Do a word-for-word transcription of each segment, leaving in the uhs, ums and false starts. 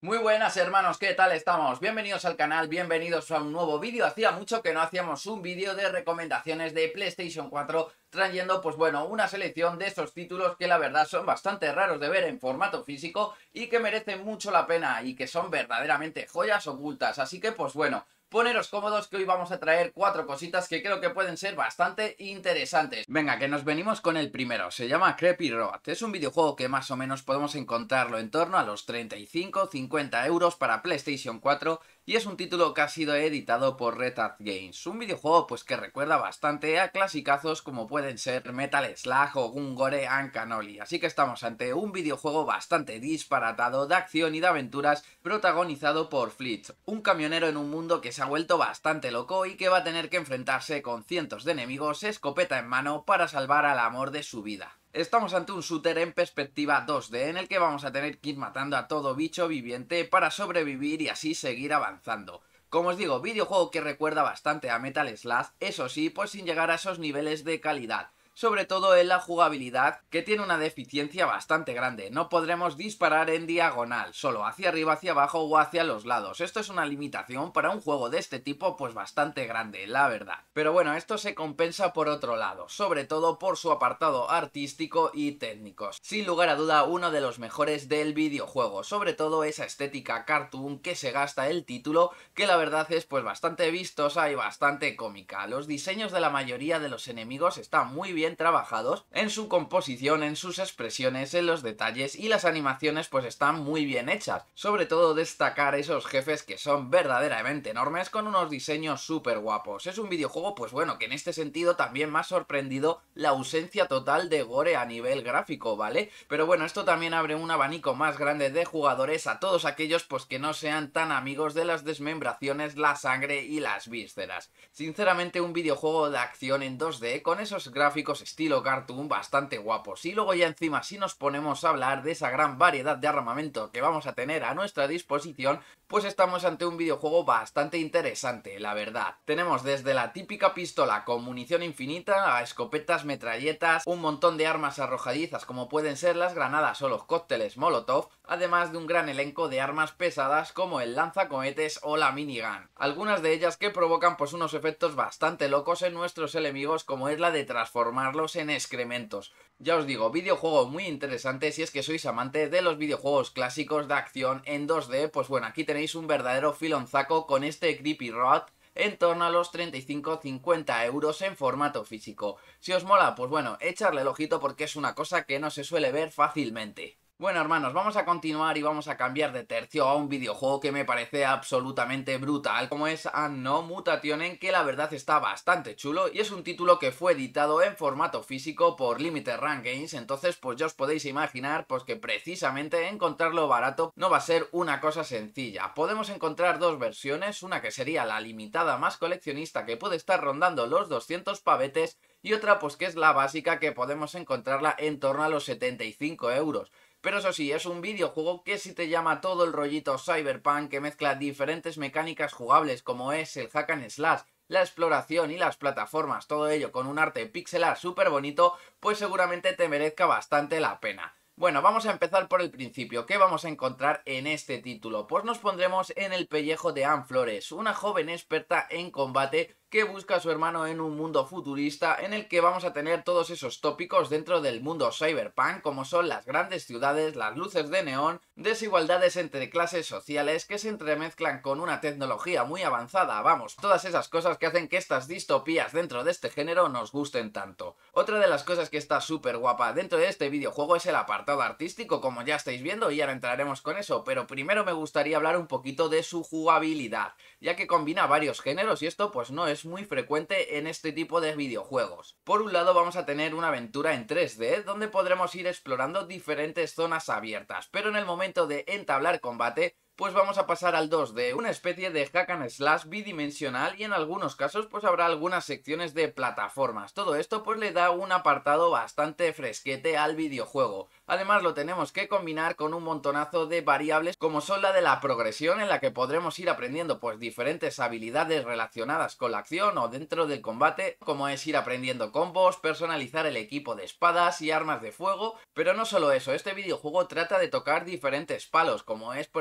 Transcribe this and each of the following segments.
Muy buenas hermanos, ¿qué tal estamos? Bienvenidos al canal, bienvenidos a un nuevo vídeo. Hacía mucho que no hacíamos un vídeo de recomendaciones de PlayStation cuatro, trayendo pues bueno, una selección de esos títulos que la verdad son bastante raros de ver en formato físico y que merecen mucho la pena y que son verdaderamente joyas ocultas. Así que pues bueno, poneros cómodos que hoy vamos a traer cuatro cositas que creo que pueden ser bastante interesantes. Venga, que nos venimos con el primero. Se llama Creepy Road. Es un videojuego que más o menos podemos encontrarlo en torno a los treinta y cinco a cincuenta euros para PlayStation cuatro y es un título que ha sido editado por Red Hat Games. Un videojuego pues que recuerda bastante a clasicazos como pueden ser Metal Slug o Gungore and Cannoli. Así que estamos ante un videojuego bastante disparatado de acción y de aventuras protagonizado por Fleet, un camionero en un mundo que se ha vuelto bastante loco y que va a tener que enfrentarse con cientos de enemigos escopeta en mano para salvar al amor de su vida. Estamos ante un shooter en perspectiva dos D en el que vamos a tener que ir matando a todo bicho viviente para sobrevivir y así seguir avanzando. Como os digo, videojuego que recuerda bastante a Metal Slug, eso sí, pues sin llegar a esos niveles de calidad. Sobre todo en la jugabilidad, que tiene una deficiencia bastante grande. No podremos disparar en diagonal, solo hacia arriba, hacia abajo o hacia los lados. Esto es una limitación para un juego de este tipo pues bastante grande, la verdad. Pero bueno, esto se compensa por otro lado, sobre todo por su apartado artístico y técnico. Sin lugar a duda, uno de los mejores del videojuego, sobre todo esa estética cartoon que se gasta el título, que la verdad es pues bastante vistosa y bastante cómica. Los diseños de la mayoría de los enemigos están muy bien trabajados en su composición, en sus expresiones, en los detalles y las animaciones pues están muy bien hechas. Sobre todo destacar esos jefes que son verdaderamente enormes con unos diseños súper guapos. Es un videojuego pues bueno que en este sentido también me ha sorprendido la ausencia total de gore a nivel gráfico, ¿vale? Pero bueno, esto también abre un abanico más grande de jugadores a todos aquellos pues que no sean tan amigos de las desmembraciones, la sangre y las vísceras. Sinceramente un videojuego de acción en dos D con esos gráficos estilo cartoon bastante guapos. Y luego ya encima si nos ponemos a hablar de esa gran variedad de armamento que vamos a tener a nuestra disposición, pues estamos ante un videojuego bastante interesante, la verdad. Tenemos desde la típica pistola con munición infinita a escopetas, metralletas, un montón de armas arrojadizas como pueden ser las granadas o los cócteles Molotov, además de un gran elenco de armas pesadas como el lanzacohetes o la minigun. Algunas de ellas que provocan pues unos efectos bastante locos en nuestros enemigos, como es la de transformarlos en excrementos. Ya os digo, videojuego muy interesante si es que sois amantes de los videojuegos clásicos de acción en dos D, pues bueno, aquí tenéis un verdadero filonzaco con este Creepy Road en torno a los treinta y cinco a cincuenta euros en formato físico. Si os mola, pues bueno, echarle el ojito porque es una cosa que no se suele ver fácilmente. Bueno hermanos, vamos a continuar y vamos a cambiar de tercio a un videojuego que me parece absolutamente brutal, como es Unknown Mutationen, que la verdad está bastante chulo y es un título que fue editado en formato físico por Limited Run Games. Entonces pues ya os podéis imaginar pues que precisamente encontrarlo barato no va a ser una cosa sencilla. Podemos encontrar dos versiones, una que sería la limitada más coleccionista que puede estar rondando los doscientos pavetes y otra pues que es la básica que podemos encontrarla en torno a los setenta y cinco euros. Pero eso sí, es un videojuego que si te llama todo el rollito cyberpunk, que mezcla diferentes mecánicas jugables como es el hack and slash, la exploración y las plataformas, todo ello con un arte pixelar súper bonito, pues seguramente te merezca bastante la pena. Bueno, vamos a empezar por el principio. ¿Qué vamos a encontrar en este título? Pues nos pondremos en el pellejo de Anne Flores, una joven experta en combate que busca a su hermano en un mundo futurista en el que vamos a tener todos esos tópicos dentro del mundo cyberpunk, como son las grandes ciudades, las luces de neón, desigualdades entre clases sociales que se entremezclan con una tecnología muy avanzada, vamos, todas esas cosas que hacen que estas distopías dentro de este género nos gusten tanto. Otra de las cosas que está súper guapa dentro de este videojuego es el apartado artístico, como ya estáis viendo, y ahora entraremos con eso, pero primero me gustaría hablar un poquito de su jugabilidad, ya que combina varios géneros y esto pues no es muy frecuente en este tipo de videojuegos. Por un lado vamos a tener una aventura en tres D donde podremos ir explorando diferentes zonas abiertas, pero en el momento de entablar combate pues vamos a pasar al dos D, una especie de hack and slash bidimensional y en algunos casos pues habrá algunas secciones de plataformas. Todo esto pues le da un apartado bastante fresquete al videojuego. Además lo tenemos que combinar con un montonazo de variables como son la de la progresión, en la que podremos ir aprendiendo pues diferentes habilidades relacionadas con la acción o dentro del combate, como es ir aprendiendo combos, personalizar el equipo de espadas y armas de fuego. Pero no solo eso, este videojuego trata de tocar diferentes palos, como es por ejemplo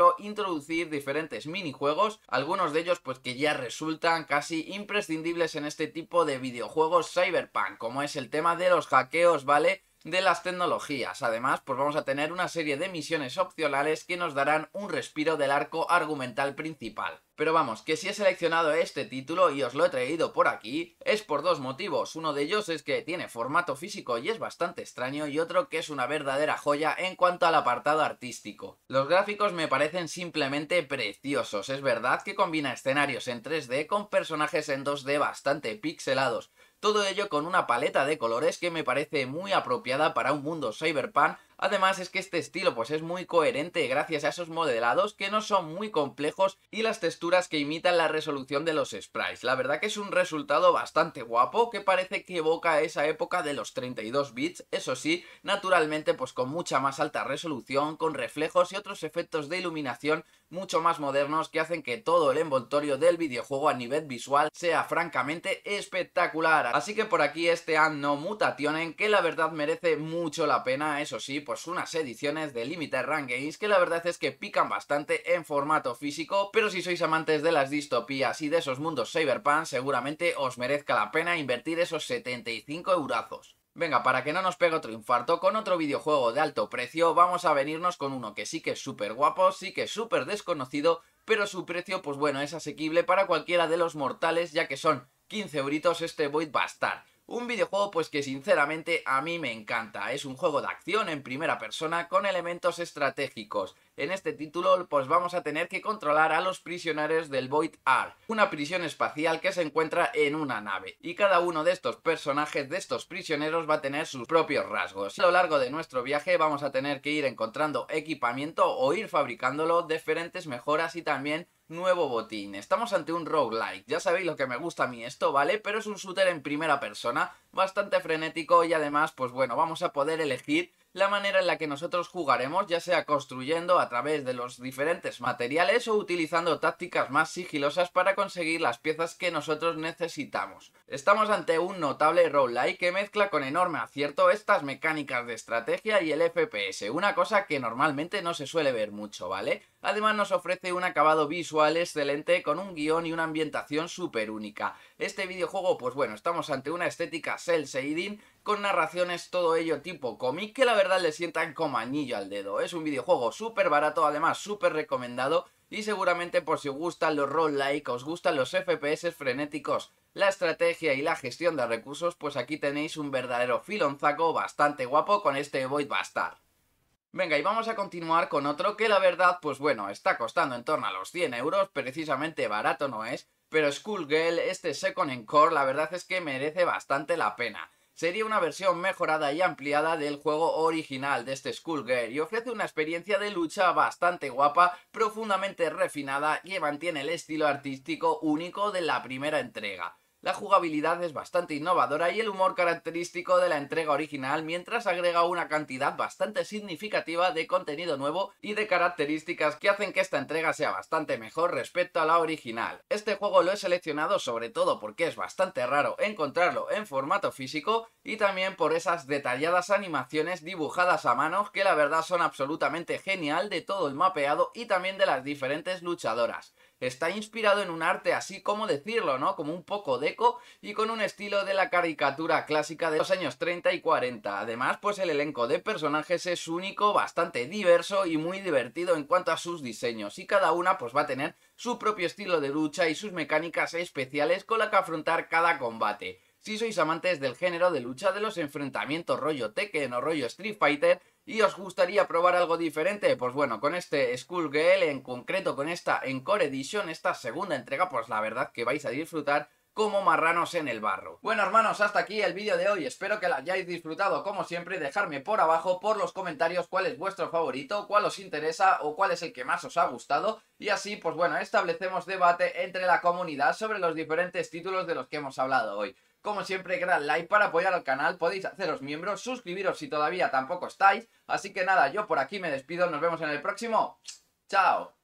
cuatro introducir diferentes minijuegos, algunos de ellos pues que ya resultan casi imprescindibles en este tipo de videojuegos Cyberpunk, como es el tema de los hackeos, ¿vale?, de las tecnologías. Además, pues vamos a tener una serie de misiones opcionales que nos darán un respiro del arco argumental principal. Pero vamos, que si he seleccionado este título y os lo he traído por aquí, es por dos motivos. Uno de ellos es que tiene formato físico y es bastante extraño, y otro que es una verdadera joya en cuanto al apartado artístico. Los gráficos me parecen simplemente preciosos. Es verdad que combina escenarios en tres D con personajes en dos D bastante pixelados. Todo ello con una paleta de colores que me parece muy apropiada para un mundo cyberpunk. Además es que este estilo pues es muy coherente gracias a esos modelados que no son muy complejos y las texturas que imitan la resolución de los sprites. La verdad que es un resultado bastante guapo que parece que evoca esa época de los treinta y dos bits, eso sí, naturalmente pues con mucha más alta resolución, con reflejos y otros efectos de iluminación mucho más modernos que hacen que todo el envoltorio del videojuego a nivel visual sea francamente espectacular. Así que por aquí este Anno Mutationen, que la verdad merece mucho la pena. Eso sí, pues unas ediciones de Limited Run Games que la verdad es que pican bastante en formato físico, pero si sois amantes de las distopías y de esos mundos cyberpunk, seguramente os merezca la pena invertir esos setenta y cinco eurazos. Venga, para que no nos pegue otro infarto, con otro videojuego de alto precio, vamos a venirnos con uno que sí que es súper guapo, sí que es súper desconocido, pero su precio, pues bueno, es asequible para cualquiera de los mortales, ya que son quince euritos este Void Bastard. Un videojuego pues que sinceramente a mí me encanta. Es un juego de acción en primera persona con elementos estratégicos. En este título pues vamos a tener que controlar a los prisioneros del Void Art, una prisión espacial que se encuentra en una nave. Y cada uno de estos personajes, de estos prisioneros, va a tener sus propios rasgos. A lo largo de nuestro viaje vamos a tener que ir encontrando equipamiento o ir fabricándolo, diferentes mejoras y también nuevo botín. Estamos ante un roguelike, ya sabéis lo que me gusta a mí esto, ¿vale? Pero es un shooter en primera persona, bastante frenético, y además, pues bueno, vamos a poder elegir la manera en la que nosotros jugaremos, ya sea construyendo a través de los diferentes materiales o utilizando tácticas más sigilosas para conseguir las piezas que nosotros necesitamos. Estamos ante un notable roguelike que mezcla con enorme acierto estas mecánicas de estrategia y el F P S, una cosa que normalmente no se suele ver mucho, ¿vale? Además nos ofrece un acabado visual excelente con un guión y una ambientación súper única. Este videojuego, pues bueno, estamos ante una estética cel shading con narraciones, todo ello tipo cómic, que la verdad le sientan como anillo al dedo. Es un videojuego súper barato, además súper recomendado, y seguramente por si os gustan los roguelike, os gustan los F P S frenéticos, la estrategia y la gestión de recursos, pues aquí tenéis un verdadero filonzaco bastante guapo con este Void Bastard. Venga, y vamos a continuar con otro que la verdad, pues bueno, está costando en torno a los cien euros, precisamente barato no es, pero Skullgirl, este Second Encore, la verdad es que merece bastante la pena. Sería una versión mejorada y ampliada del juego original de este Skullgirl y ofrece una experiencia de lucha bastante guapa, profundamente refinada, que mantiene el estilo artístico único de la primera entrega. La jugabilidad es bastante innovadora y el humor característico de la entrega original, mientras agrega una cantidad bastante significativa de contenido nuevo y de características que hacen que esta entrega sea bastante mejor respecto a la original. Este juego lo he seleccionado sobre todo porque es bastante raro encontrarlo en formato físico y también por esas detalladas animaciones dibujadas a mano que la verdad son absolutamente genial, de todo el mapeado y también de las diferentes luchadoras. Está inspirado en un arte así como decirlo, ¿no? Como un poco deco y con un estilo de la caricatura clásica de los años treinta y cuarenta. Además, pues el elenco de personajes es único, bastante diverso y muy divertido en cuanto a sus diseños. Y cada una pues va a tener su propio estilo de lucha y sus mecánicas especiales con la que afrontar cada combate. Si sois amantes del género de lucha, de los enfrentamientos rollo Tekken o rollo Street Fighter, y os gustaría probar algo diferente, pues bueno, con este Skullgirl, en concreto con esta Encore Edition, esta segunda entrega, pues la verdad que vais a disfrutar como marranos en el barro. Bueno, hermanos, hasta aquí el vídeo de hoy. Espero que lo hayáis disfrutado como siempre. Dejadme por abajo, por los comentarios, cuál es vuestro favorito, cuál os interesa o cuál es el que más os ha gustado. Y así, pues bueno, establecemos debate entre la comunidad sobre los diferentes títulos de los que hemos hablado hoy. Como siempre, gran like para apoyar al canal, podéis haceros miembros, suscribiros si todavía tampoco estáis. Así que nada, yo por aquí me despido, nos vemos en el próximo. ¡Chao!